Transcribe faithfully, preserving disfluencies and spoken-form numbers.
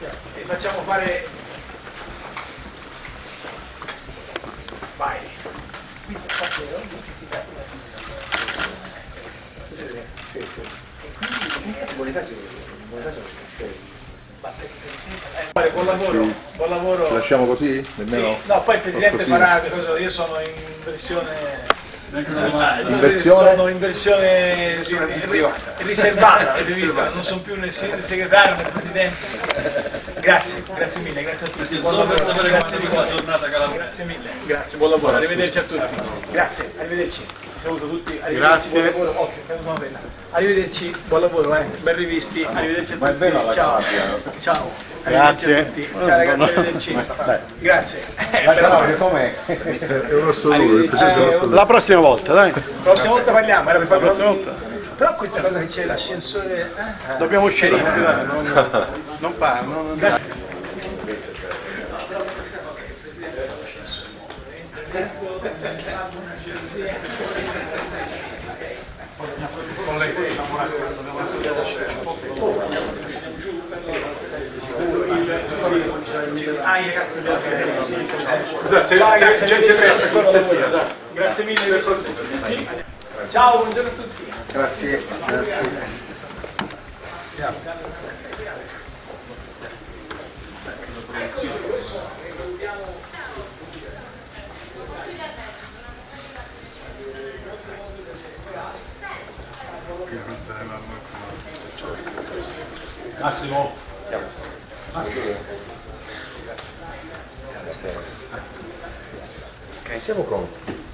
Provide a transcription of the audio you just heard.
e facciamo fare... Vai. Buon lavoro, sì. Buon lavoro. Lasciamo così? Nemmeno... Sì. No, poi il Presidente farà, cosa, io sono in versione... In versione? Sono in versione riservata, riservata. Non sono più né il segretario né il Presidente. Grazie, grazie mille, grazie a tutti. Buon lavoro, grazie mille. Grazie mille, grazie, buon lavoro, arrivederci a tutti. Grazie, arrivederci. Saluto tutti, arrivederci, buon lavoro. Okay, arrivederci, buon lavoro, eh. Ben rivisti, arrivederci a tutti. Ciao. Ciao. Grazie. A tutti. Ciao ragazzi, arrivederci. Grazie. La prossima volta, dai. La prossima volta parliamo, era per fare la prossima volta. Però questa cosa che c'è l'ascensore. Eh? Dobbiamo uscire, non, non fa. Non... Grazie. Con lei ah, i ragazzi della segreteria, sì, sì. Scusate, ragazzi, per cortesia, dai. Grazie mille per cortesia. Sì. Ciao, buongiorno a tutti. Grazie, grazie. Massimo. Massimo. Grazie. Ok, siamo pronti.